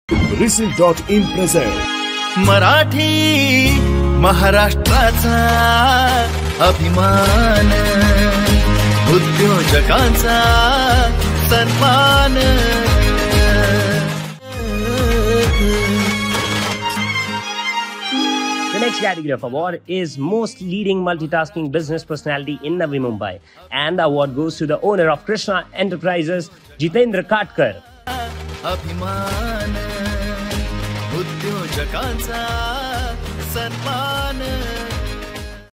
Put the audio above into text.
Reseal.in present Marathi महाराष्ट्राचा अभिमान, उद्योजकांचा सन्मान। The next category of award is Most Leading Multitasking Business Personality in Navi Mumbai, and the award goes to the owner of Krishna Enterprises, Jitendra Katkar. अभिमान, उद्योजकांचा सन्मान।